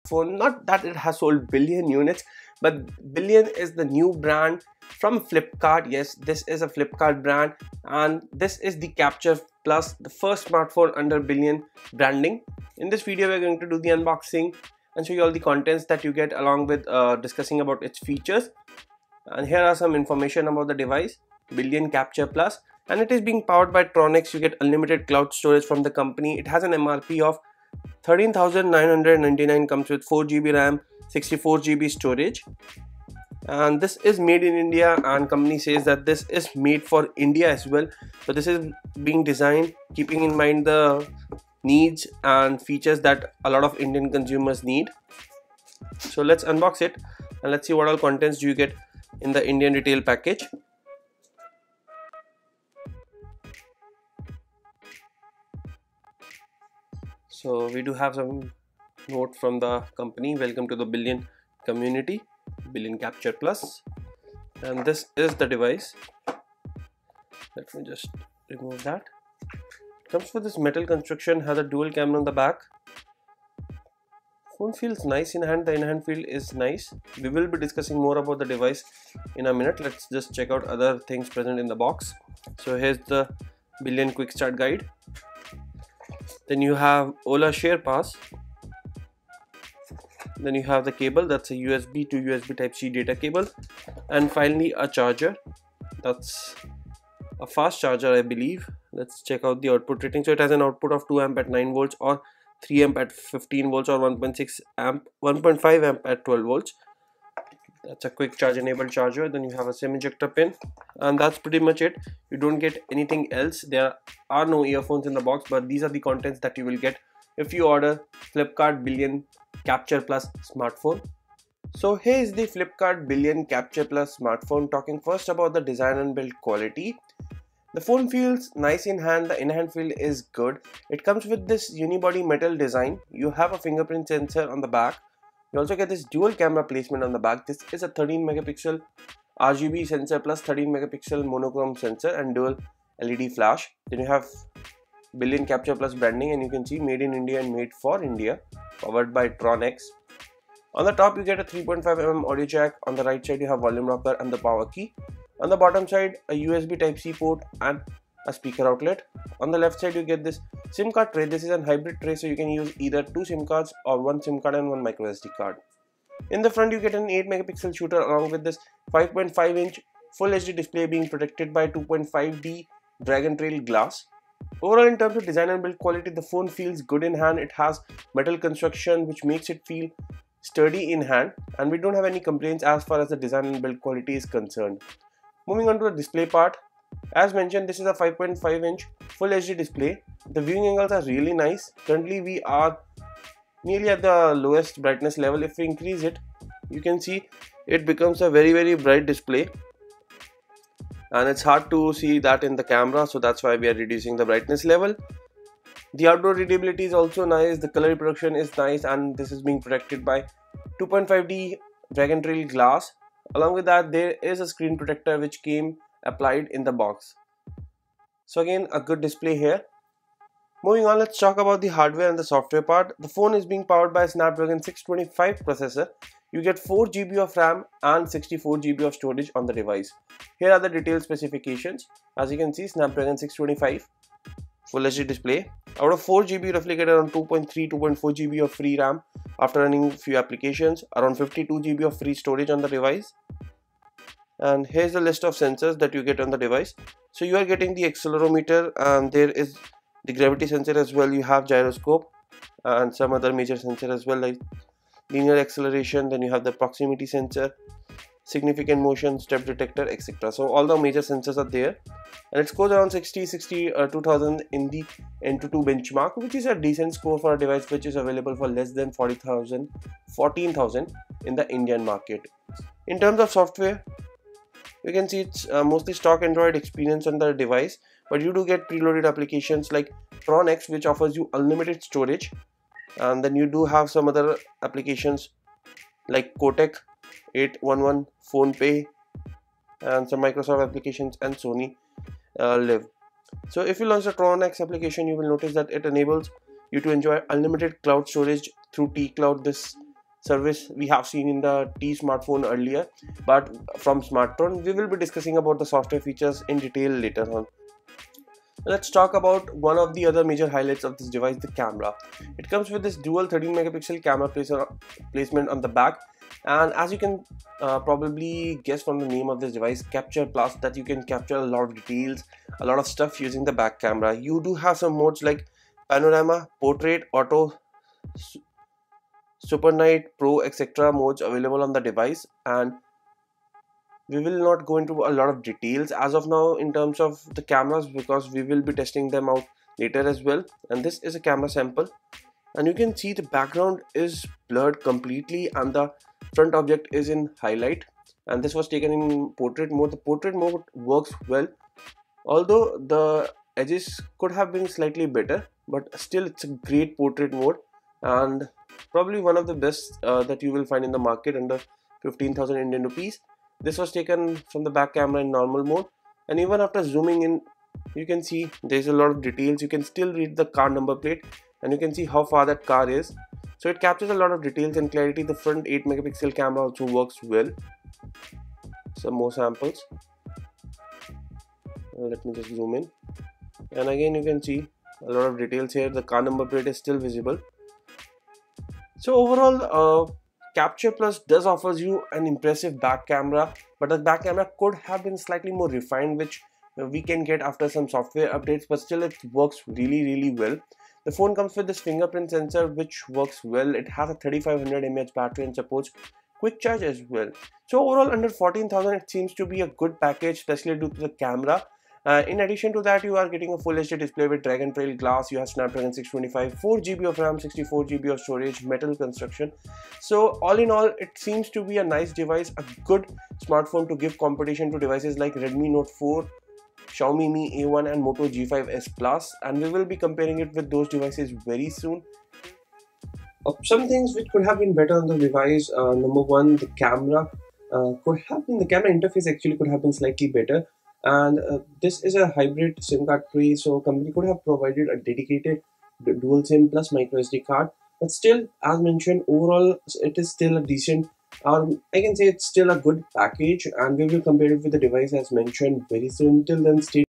smartphone. Not that it has sold billion units, but Billion is the new brand from Flipkart. Yes, this is a Flipkart brand, and this is the Capture Plus, the first smartphone under Billion branding. In this video, we're going to do the unboxing and show you all the contents that you get, along with discussing about its features. And here are some information about the device, Billion Capture Plus, and it is being powered by Tronix. You get unlimited cloud storage from the company. It has an MRP of 13,999, comes with 4GB RAM, 64GB storage, and this is made in India, and company says that this is made for India as well. So this is being designed keeping in mind the needs and features that a lot of Indian consumers need. So let's unbox it and let's see what all contents do you get in the Indian retail package. So we do have some note from the company: welcome to the Billion community, Billion Capture Plus. And this is the device. Let me just remove that. It comes with this metal construction, has a dual camera on the back. Phone feels nice in hand. The in-hand feel is nice. We will be discussing more about the device in a minute. Let's just check out other things present in the box. So here's the Billion quick start guide. Then you have Ola Share Pass. Then you have the cable, that's a USB to USB Type-C data cable. And finally a charger. That's a fast charger, I believe. Let's check out the output rating. So it has an output of 2 amp at 9 volts, or 3 amp at 15 volts, or 1.6 amp, 1.5 amp at 12 volts. That's a quick charge enabled charger. Then you have a SIM ejector pin, and that's pretty much it. You don't get anything else. There are no earphones in the box, but these are the contents that you will get if you order Flipkart Billion Capture Plus smartphone. So here is the Flipkart Billion Capture Plus smartphone. Talking first about the design and build quality. The phone feels nice in hand. The in-hand feel is good. It comes with this unibody metal design. You have a fingerprint sensor on the back. You also get this dual camera placement on the back. This is a 13 megapixel RGB sensor plus 13 megapixel monochrome sensor and dual LED flash. Then you have Billion Capture Plus branding, and you can see made in India and made for India, powered by Tronix. On the top you get a 3.5mm audio jack. On the right side you have volume rocker and the power key. On the bottom side a USB Type-C port and a speaker outlet. On the left side you get this SIM card tray. This is a hybrid tray, so you can use either 2 SIM cards or 1 SIM card and 1 microSD card. In the front you get an 8 megapixel shooter along with this 5.5 inch Full HD display being protected by 2.5D Dragon Trail glass. Overall, in terms of design and build quality, the phone feels good in hand. It has metal construction which makes it feel sturdy in hand, and we don't have any complaints as far as the design and build quality is concerned. Moving on to the display part. As mentioned, this is a 5.5 inch Full HD display. The viewing angles are really nice. Currently we are nearly at the lowest brightness level. If we increase it, you can see it becomes a very bright display, and it's hard to see that in the camera, so that's why we are reducing the brightness level. The outdoor readability is also nice. The color reproduction is nice, and this is being protected by 2.5D Dragon Trail glass. Along with that, there is a screen protector which came applied in the box. So again, a good display here. Moving on, let's talk about the hardware and the software part. The phone is being powered by a Snapdragon 625 processor. You get 4GB of RAM and 64GB of storage on the device. Here are the detailed specifications. As you can see, Snapdragon 625 Full HD display. Out of 4GB, roughly get around 2.4GB of free RAM after running few applications. Around 52GB of free storage on the device. And here's the list of sensors that you get on the device. So you are getting the accelerometer, and there is the gravity sensor as well. You have gyroscope and some other major sensor as well, like linear acceleration. Then you have the proximity sensor, significant motion, step detector, etc. So all the major sensors are there, and it scores around 2000 in the Antutu benchmark, which is a decent score for a device which is available for less than 14,000 in the Indian market. In terms of software, you can see it's mostly stock Android experience on the device, but you do get preloaded applications like Tronix, which offers you unlimited storage, and then you do have some other applications like Kotek 811, PhonePe, and some Microsoft applications, and Sony Live. So if you launch the Tronix application, you will notice that it enables you to enjoy unlimited cloud storage through T-Cloud. This service we have seen in the T smartphone earlier, but from Smartron. We will be discussing about the software features in detail later on. Let's talk about one of the other major highlights of this device, the camera. It comes with this dual 13 megapixel camera placement on the back, and as you can probably guess from the name of this device, Capture Plus, that you can capture a lot of details, a lot of stuff using the back camera. You do have some modes like panorama, portrait, auto, super night, pro, etc. modes available on the device, and we will not go into a lot of details as of now in terms of the cameras because we will be testing them out later as well. And this is a camera sample, and you can see the background is blurred completely and the front object is in highlight, and this was taken in portrait mode. The portrait mode works well, although the edges could have been slightly better, but still it's a great portrait mode and probably one of the best that you will find in the market under 15,000 Indian rupees. This was taken from the back camera in normal mode, and even after zooming in, you can see there's a lot of details. You can still read the car number plate, and you can see how far that car is. So it captures a lot of details and clarity. The front 8 megapixel camera also works well. Some more samples. Let me just zoom in, and again you can see a lot of details here. The car number plate is still visible. So overall, Capture Plus does offers you an impressive back camera, but the back camera could have been slightly more refined, which we can get after some software updates, but still it works really well. The phone comes with this fingerprint sensor which works well. It has a 3500 mAh battery and supports quick charge as well. So overall, under 14,000 it seems to be a good package, especially due to the camera. In addition to that, you are getting a full HD display with Dragon Trail glass. You have Snapdragon 625, 4GB of RAM, 64GB of storage, metal construction. So all in all, it seems to be a nice device, a good smartphone to give competition to devices like Redmi Note 4, Xiaomi Mi A1 and Moto G5s Plus, and we will be comparing it with those devices very soon. Some things which could have been better on the device, number one, the camera the camera interface actually could have been slightly better. And this is a hybrid SIM card tray, so company could have provided a dedicated dual SIM plus micro SD card, but still, as mentioned, overall it is still a decent, I can say it's still a good package, and we will compare it with the device as mentioned very soon. Till then, stay